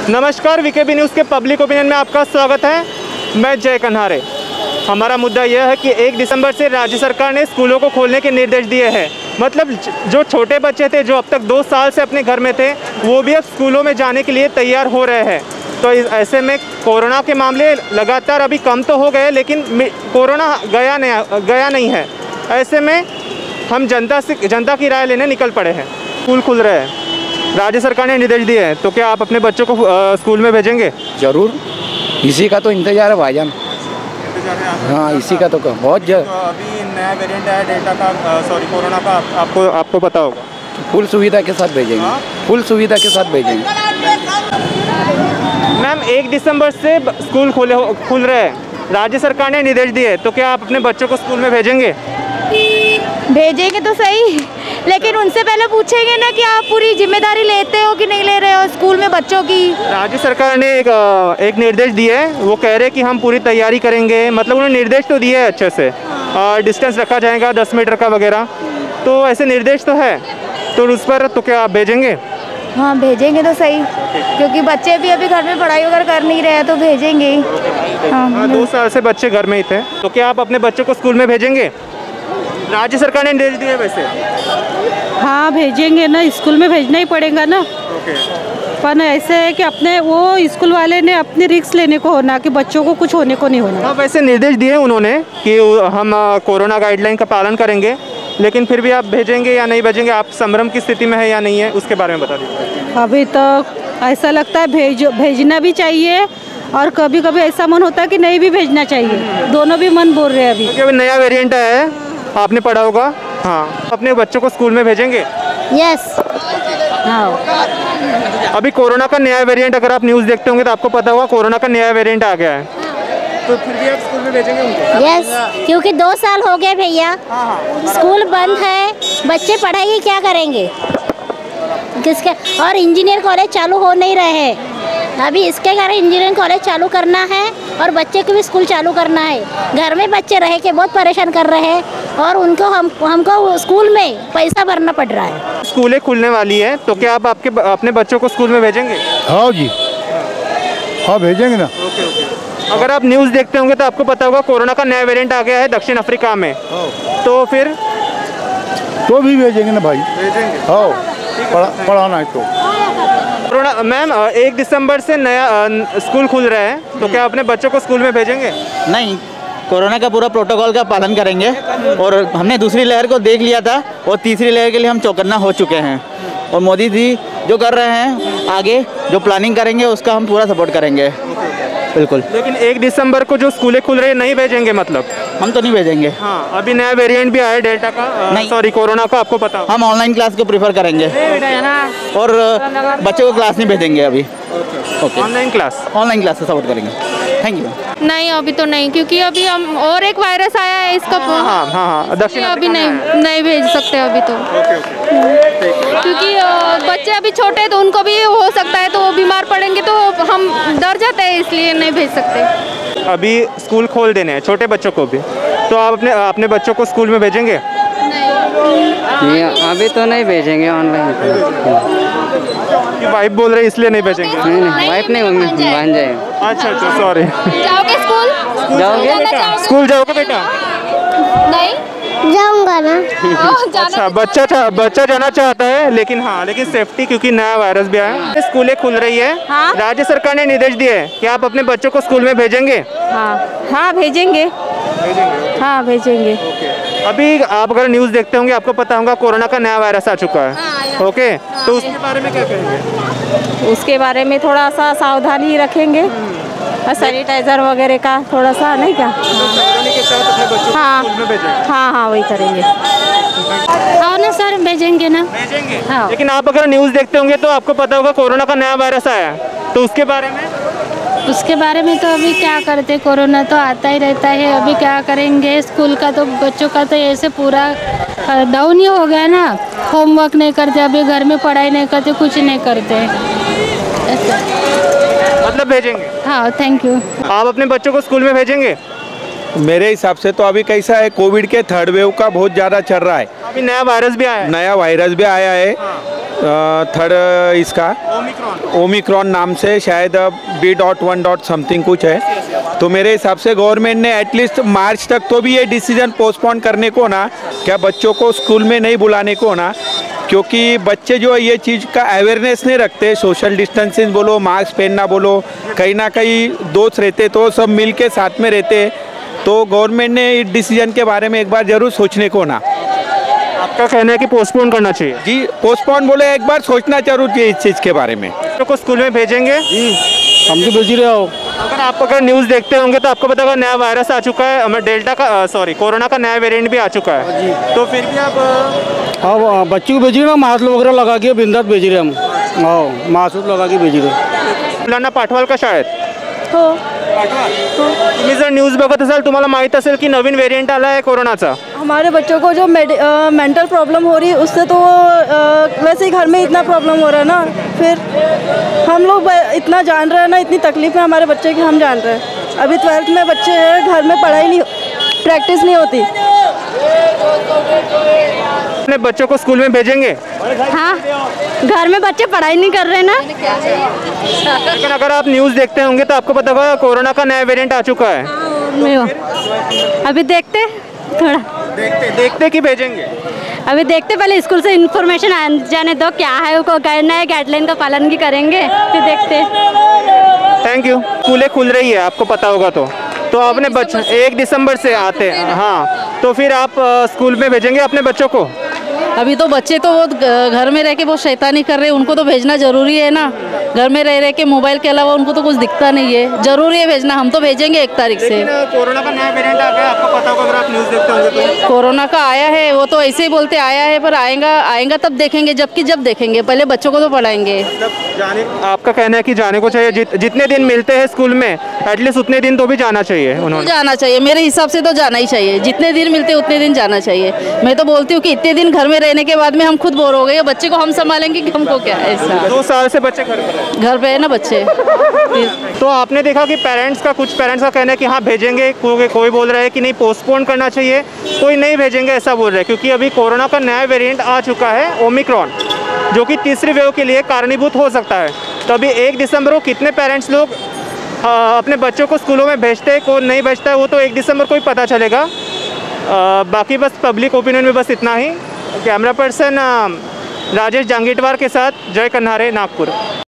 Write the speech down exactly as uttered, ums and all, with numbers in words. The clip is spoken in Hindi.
नमस्कार, वीकेबी न्यूज़ के पब्लिक ओपिनियन में आपका स्वागत है। मैं जय कन्हारे। हमारा मुद्दा यह है कि एक दिसंबर से राज्य सरकार ने स्कूलों को खोलने के निर्देश दिए हैं। मतलब जो छोटे बच्चे थे, जो अब तक दो साल से अपने घर में थे, वो भी अब स्कूलों में जाने के लिए तैयार हो रहे हैं। तो ऐसे में कोरोना के मामले लगातार अभी कम तो हो गए, लेकिन कोरोना गया नहीं गया नहीं है। ऐसे में हम जनता से जनता की राय लेने निकल पड़े हैं। स्कूल खुल रहे हैं, राज्य सरकार ने निर्देश दिए हैं, तो क्या आप अपने बच्चों को आ, स्कूल में भेजेंगे? जरूर, इसी का तो इंतजार है भाईजान। हाँ, इसी का तो बहुत जरूर। तो अभी नया वेरिएंट आया डेल्टा का, सॉरी कोरोना का, आप, आपको आपको पता होगा। फुल सुविधा के साथ भेजेंगे। फुल सुविधा के साथ भेजेंगे। मैम, एक दिसंबर से स्कूल खोले खुल रहे हैं, राज्य सरकार ने निर्देश दिए, तो क्या आप अपने बच्चों को स्कूल में भेजेंगे? भेजेंगे तो सही, लेकिन उनसे पहले पूछेंगे ना कि आप पूरी जिम्मेदारी लेते हो कि नहीं ले रहे हो स्कूल में बच्चों की। राज्य सरकार ने एक एक निर्देश दिए है, वो कह रहे हैं कि हम पूरी तैयारी करेंगे। मतलब उन्होंने निर्देश तो दिए है अच्छे से, डिस्टेंस रखा जाएगा दस मीटर का वगैरह, तो ऐसे निर्देश तो है। तो उस पर तो क्या आप भेजेंगे? हाँ, भेजेंगे तो सही, क्योंकि बच्चे भी अभी घर में पढ़ाई वगैरह कर नहीं रहे हैं, तो भेजेंगे ही। हाँ, हाँ, दो साल से बच्चे घर में ही थे, तो क्या आप अपने बच्चों को स्कूल में भेजेंगे? राज्य सरकार ने निर्देश दिए वैसे। हाँ, भेजेंगे ना, स्कूल में भेजना ही पड़ेगा ना। ओके। पर ऐसे है कि अपने वो स्कूल वाले ने अपनी रिस्क लेने को होना, कि बच्चों को कुछ होने को नहीं होना। हाँ, वैसे निर्देश दिए उन्होंने कि हम कोरोना गाइडलाइन का पालन करेंगे, लेकिन फिर भी आप भेजेंगे या नहीं भेजेंगे? आप संभ्रम की स्थिति में है या नहीं है, उसके बारे में बता दीजिए। अभी तो ऐसा लगता है भेज भेजना भी चाहिए, और कभी कभी ऐसा मन होता है कि नहीं भी भेजना चाहिए। दोनों भी मन बोल रहे हैं अभी। क्योंकि नया वेरिएंट आया है, आपने पढ़ा होगा। हाँ, अपने बच्चों को स्कूल में भेजेंगे? यस। हाँ। अभी कोरोना का नया वेरिएंट, अगर आप न्यूज़ देखते होंगे तो आपको पता होगा कोरोना का नया वेरिएंट आ गया है, तो फिर भी आप स्कूल में भेजेंगे उनको? यस, क्योंकि दो साल हो गए भैया, स्कूल बंद है, बच्चे पढ़ाई क्या करेंगे किसके? और इंजीनियर कॉलेज चालू हो नहीं रहे हैं अभी, इसके कारण इंजीनियरिंग कॉलेज चालू करना है और बच्चे को भी स्कूल चालू करना है। घर में बच्चे रह के बहुत परेशान कर रहे हैं, और उनको हम हमको स्कूल में पैसा भरना पड़ रहा है। स्कूलें खुलने वाली है, तो क्या आप आपके अपने बच्चों को स्कूल में भेजेंगे? हाँ जी, हाँ भेजेंगे ना। Okay okay. अगर आप न्यूज़ देखते होंगे तो आपको पता होगा कोरोना का नया वेरिएंट आ गया है दक्षिण अफ्रीका में, तो फिर तो भी भेजेंगे ना भाई। भेजेंगे? हाँ, पढ़ा पढ़ाना है तो। कोरोना मैम, एक दिसंबर से नया स्कूल खुल रहे हैं, तो क्या अपने बच्चों को स्कूल में भेजेंगे? नहीं, कोरोना का पूरा प्रोटोकॉल का पालन करेंगे, और हमने दूसरी लहर को देख लिया था, और तीसरी लहर के लिए हम चौकन्ना हो चुके हैं। और मोदी जी जो कर रहे हैं, आगे जो प्लानिंग करेंगे उसका हम पूरा सपोर्ट करेंगे। बिल्कुल। लेकिन एक दिसंबर को जो स्कूलें खुल रही है नहीं भेजेंगे? मतलब हम तो नहीं भेजेंगे। हाँ, अभी नया वेरिएंट भी आया है डेल्टा का, नहीं सॉरी कोरोना का, आपको पता? हम ऑनलाइन क्लास को प्रीफर करेंगे, और बच्चों को क्लास नहीं भेजेंगे अभी। Okay, online class online class से सपोर्ट करेंगे। Thank you. नहीं, अभी तो नहीं, क्योंकि अभी हम और एक वायरस आया है इसका। हाँ हाँ हाँ, दक्षिण अभी नहीं नहीं भेज सकते अभी तो। Okay okay. क्योंकि बच्चे अभी छोटे हैं, तो उनको भी हो सकता है, तो वो बीमार पड़ेंगे, तो हम डर जाते हैं, इसलिए नहीं भेज सकते। अभी स्कूल खोल देने हैं छोटे बच्चों को भी, तो आप अपने अपने बच्चों को स्कूल में भेजेंगे? नहीं, अभी तो नहीं भेजेंगे, ऑनलाइन। कि वाइफ बोल रहे इसलिए नहीं भेजेंगे? नहीं नहीं, वाइफ नहीं, बन जाएगा। अच्छा अच्छा, सॉरी। जाओगे स्कूल? जाओगे? स्कूल जाओगे बेटा? नहीं जाऊंगा ना। अच्छा, बच्चा चा, बच्चा जाना चाहता है, लेकिन हाँ, लेकिन सेफ्टी, क्योंकि नया वायरस भी आया है। स्कूलें खुल रही है, हाँ? राज्य सरकार ने निर्देश दिए हैं कि आप अपने बच्चों को स्कूल में भेजेंगे? हाँ हाँ, भेजेंगे। भेजेंगे? हाँ, भेजेंगे। अभी आप अगर न्यूज़ देखते होंगे आपको पता होगा कोरोना का नया वायरस आ चुका है। ओके, तो उसके बारे में क्या कहेंगे? उसके बारे में थोड़ा सा सावधानी रखेंगे, और सैनिटाइजर वगैरह का थोड़ा सा, नहीं क्या? हाँ हाँ हाँ, वही करेंगे। हाँ ना सर, भेजेंगे ना। भेजेंगे? हाँ। लेकिन आप अगर न्यूज़ देखते होंगे तो आपको पता होगा कोरोना का नया वायरस आया है, तो उसके बारे में? उसके बारे में तो अभी क्या करते, कोरोना तो आता ही रहता है, अभी क्या करेंगे? स्कूल का तो बच्चों का तो ऐसे पूरा डाउन ही हो गया ना, होमवर्क नहीं करते, अभी घर में पढ़ाई नहीं करते, कुछ नहीं करते। मतलब भेजेंगे? हाँ, थैंक यू। आप अपने बच्चों को स्कूल में भेजेंगे? मेरे हिसाब से तो अभी कैसा है, कोविड के थर्ड वेव का बहुत ज़्यादा चल रहा है। अभी नया वायरस भी आया है। नया वायरस भी आया है, थर्ड इसका ओमिक्रॉन नाम से शायद B dot one dot something कुछ है। तो मेरे हिसाब से गवर्नमेंट ने एटलीस्ट मार्च तक तो भी ये डिसीजन पोस्टपोन करने को ना, क्या बच्चों को स्कूल में नहीं बुलाने को ना, क्योंकि बच्चे जो है ये चीज़ का अवेयरनेस नहीं रखते। सोशल डिस्टेंसिंग बोलो, मास्क पहनना बोलो, कहीं ना कहीं दोस्त रहते तो सब मिल के साथ में रहते। तो गवर्नमेंट ने इस डिसीजन के बारे में एक बार ज़रूर सोचने को ना। आपका कहना है कि पोस्टपोन करना चाहिए? जी, पोस्टपोन बोले एक बार सोचना जरूर चाहिए इस चीज़ के बारे में। बच्चों को स्कूल में भेजेंगे? जी, हम तो भेज रहे हो। अगर आप अगर न्यूज़ देखते होंगे तो आपको पता होगा नया वायरस आ चुका है, हमें डेल्टा का सॉरी कोरोना का नया वेरिएंट भी आ चुका है जी। तो फिर भी आप हाँ, बच्चों को भेज रहे ना, मास्क वगैरह लगा के बिंदास भेज रहे हम। हाँ, मास्क लगा के भेज रहे। मुलांना पाठवाल का शाळेत हो तुम्ही जर न्यूज़ बघत असाल तुम्हाला माहीत असेल की नवीन वेरिएंट आला है कोरोनाचा। हमारे बच्चों को जो मेंटल प्रॉब्लम हो रही है उससे तो आ, वैसे ही घर में इतना प्रॉब्लम हो रहा है ना, फिर हम लोग इतना जान रहे हैं ना, इतनी तकलीफ है हमारे बच्चे की, हम जान रहे हैं। अभी ट्वेल्थ में बच्चे हैं, घर में पढ़ाई नहीं, प्रैक्टिस नहीं होती। अपने बच्चों को स्कूल में भेजेंगे? हाँ, घर में बच्चे पढ़ाई नहीं कर रहे ना। लेकिन अगर आप न्यूज़ देखते होंगे तो आपको पता होगा कोरोना का नया वेरिएंट आ चुका है। अभी देखते थोड़ा देखते देखते कि भेजेंगे? अभी देखते, पहले स्कूल से इन्फॉर्मेशन आ जाने दो क्या है, वो करना है, गाइडलाइन का पालन भी करेंगे, फिर देखते। Thank you. स्कूलें खुल रही है आपको पता होगा तो तो अपने बच्चे एक दिसंबर से आते हैं। हाँ, तो फिर आप स्कूल में भेजेंगे अपने बच्चों को? अभी तो बच्चे तो वो घर में रह के वो शैतानी कर रहे हैं, उनको तो भेजना जरूरी है ना। घर में रह रह के मोबाइल के अलावा उनको तो कुछ दिखता नहीं है, जरूरी है भेजना। हम तो भेजेंगे एक तारीख से। कोरोना का नया वेरिएंट आ गया, आपको पता होगा अगर आप न्यूज़ देखते होंगे तो। कोरोना का आया है, वो तो ऐसे ही बोलते आया है, पर आएगा आएगा तब देखेंगे, जबकि जब देखेंगे पहले बच्चों को तो पढ़ाएंगे। जाने आपका कहना है कि जाने को चाहिए, जित, जितने दिन मिलते हैं स्कूल में एटलीस्ट उतने दिन तो भी जाना चाहिए उन्होंने। जाना चाहिए, मेरे हिसाब से तो जाना ही चाहिए। जितने दिन मिलते उतने दिन जाना चाहिए। मैं तो बोलती हूँ कि इतने दिन घर में रहने के बाद में हम खुद बोर हो गए, बच्चे को हम संभालेंगे कि हमको क्या है। ऐसा दो साल से बच्चे घर पर घर पे है ना बच्चे। तो आपने देखा कि पेरेंट्स का कुछ पेरेंट्स का कहना है कि हाँ भेजेंगे, कोई कोई बोल रहा है कि नहीं पोस्टपोन करना चाहिए, कोई नहीं भेजेंगे ऐसा बोल रहे हैं, क्योंकि अभी कोरोना का नया वेरिएंट आ चुका है ओमिक्रॉन, जो कि तीसरी वेव के लिए कारणीभूत हो सकता है। तो अभी एक दिसंबर को कितने पेरेंट्स लोग आ, अपने बच्चों को स्कूलों में भेजते हैं, कौन नहीं भेजता है, वो तो एक दिसंबर को ही पता चलेगा। आ, बाकी बस पब्लिक ओपिनियन में बस इतना ही। कैमरा पर्सन राजेश जांगीटवार के साथ जय कन्हारे, नागपुर।